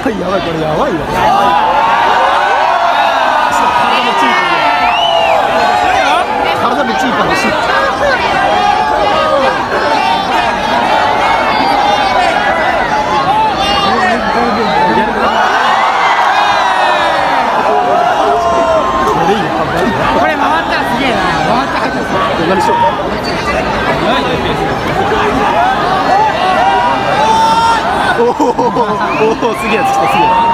ばいやばい、これやばいよ。体もついてる。体もついてほしい。 これ回ったらすげえな。回って入ったらすげえ。 何しよう。おお、すげえやつ来た、すげえ。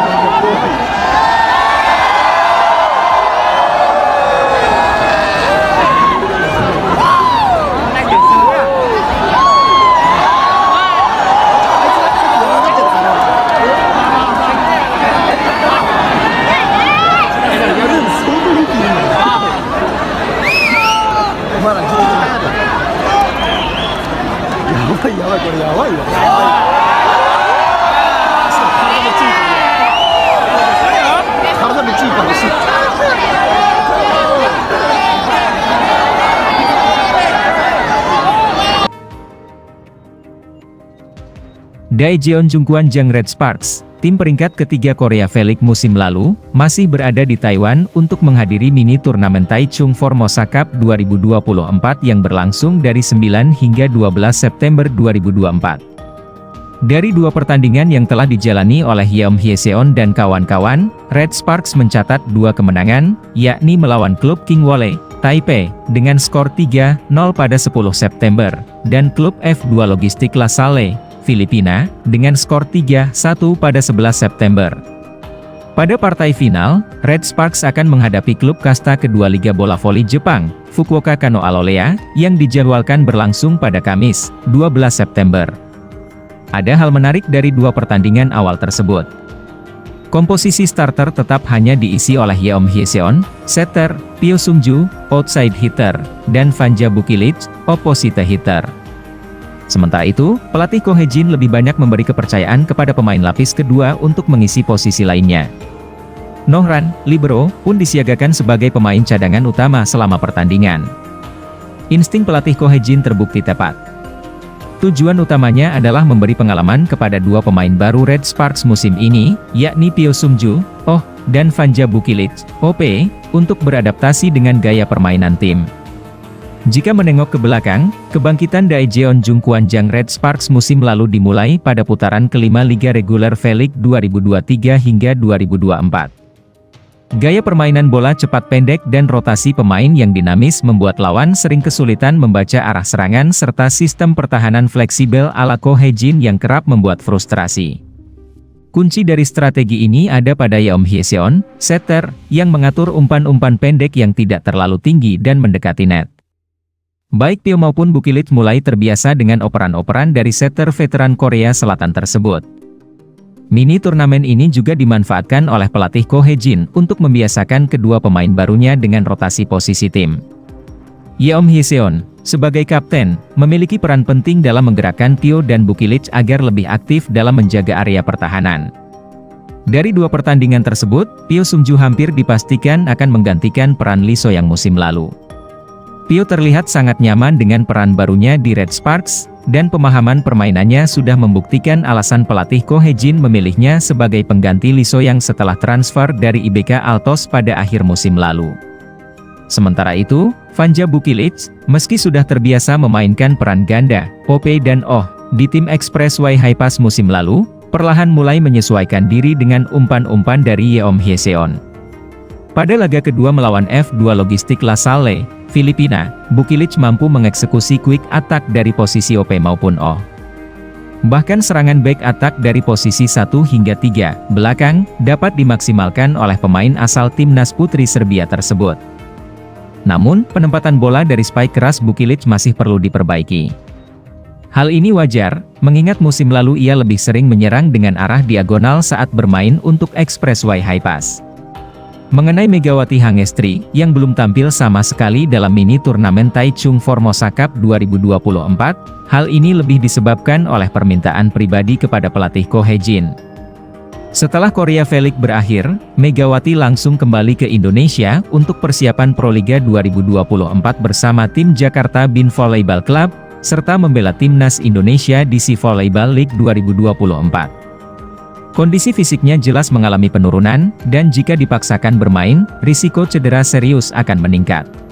やばい、これやばいよ。体もついてほしい。 Daejeon Jungkwanjang Red Sparks, tim peringkat ketiga Korea V-League musim lalu, masih berada di Taiwan untuk menghadiri mini turnamen Taichung Formosa Cup 2024 yang berlangsung dari 9 hingga 12 September 2024. Dari dua pertandingan yang telah dijalani oleh Yeom Hyeseon dan kawan-kawan, Red Sparks mencatat dua kemenangan, yakni melawan klub King Wole, Taipei, dengan skor 3-0 pada 10 September, dan klub F2 Logistik La Salle, Filipina, dengan skor 3-1 pada 11 September. Pada partai final, Red Sparks akan menghadapi klub kasta kedua Liga Bola Voli Jepang, Fukuoka Kano Alollea, yang dijadwalkan berlangsung pada Kamis, 12 September. Ada hal menarik dari dua pertandingan awal tersebut. Komposisi starter tetap hanya diisi oleh Yeom Hyeseon, setter, Pyo Sung-ju, outside hitter, dan Vanja Bukilic, opposite hitter. Sementara itu, pelatih Ko Hae-jin lebih banyak memberi kepercayaan kepada pemain lapis kedua untuk mengisi posisi lainnya. Nohran, libero, pun disiagakan sebagai pemain cadangan utama selama pertandingan. Insting pelatih Ko Hae-jin terbukti tepat. Tujuan utamanya adalah memberi pengalaman kepada dua pemain baru Red Sparks musim ini, yakni Pyo Sung-ju, dan Vanja Bukilic, OP, untuk beradaptasi dengan gaya permainan tim. Jika menengok ke belakang, kebangkitan Daejeon Jungkwanjang Red Sparks musim lalu dimulai pada putaran kelima Liga Reguler V-League 2023 hingga 2024. Gaya permainan bola cepat pendek dan rotasi pemain yang dinamis membuat lawan sering kesulitan membaca arah serangan serta sistem pertahanan fleksibel ala Ko Hae-jin yang kerap membuat frustrasi. Kunci dari strategi ini ada pada Yeom Hyeseon, setter, yang mengatur umpan-umpan pendek yang tidak terlalu tinggi dan mendekati net. Baik Pyo maupun Bukilic mulai terbiasa dengan operan-operan dari setter veteran Korea Selatan tersebut. Mini turnamen ini juga dimanfaatkan oleh pelatih Ko Hae-jin untuk membiasakan kedua pemain barunya dengan rotasi posisi tim. Yeom Hyeseon, sebagai kapten, memiliki peran penting dalam menggerakkan Pyo dan Bukilic agar lebih aktif dalam menjaga area pertahanan. Dari dua pertandingan tersebut, Pyo Sung-ju hampir dipastikan akan menggantikan peran Lee So-yang musim lalu. Pyo terlihat sangat nyaman dengan peran barunya di Red Sparks, dan pemahaman permainannya sudah membuktikan alasan pelatih Ko Hae-jin memilihnya sebagai pengganti Lee So-yang setelah transfer dari IBK Altos pada akhir musim lalu. Sementara itu, Vanja Bukilic, meski sudah terbiasa memainkan peran ganda, OP dan di tim Express Y High Pass musim lalu, perlahan mulai menyesuaikan diri dengan umpan-umpan dari Yeom Hyeseon. Pada laga kedua melawan F2 Logistik La Salle, Filipina, Bukilic mampu mengeksekusi quick attack dari posisi OP maupun Bahkan serangan back attack dari posisi 1 hingga 3 belakang dapat dimaksimalkan oleh pemain asal timnas putri Serbia tersebut. Namun, penempatan bola dari spike keras Bukilic masih perlu diperbaiki. Hal ini wajar, mengingat musim lalu ia lebih sering menyerang dengan arah diagonal saat bermain untuk Express Y High Pass. Mengenai Megawati Hangestri, yang belum tampil sama sekali dalam mini turnamen Taichung Formosa Cup 2024, hal ini lebih disebabkan oleh permintaan pribadi kepada pelatih Ko Hae-jin. Setelah Korea V-League berakhir, Megawati langsung kembali ke Indonesia untuk persiapan Proliga 2024 bersama tim Jakarta Bin Volleyball Club, serta membela timnas Indonesia di SEA Volleyball League 2024. Kondisi fisiknya jelas mengalami penurunan, dan jika dipaksakan bermain, risiko cedera serius akan meningkat.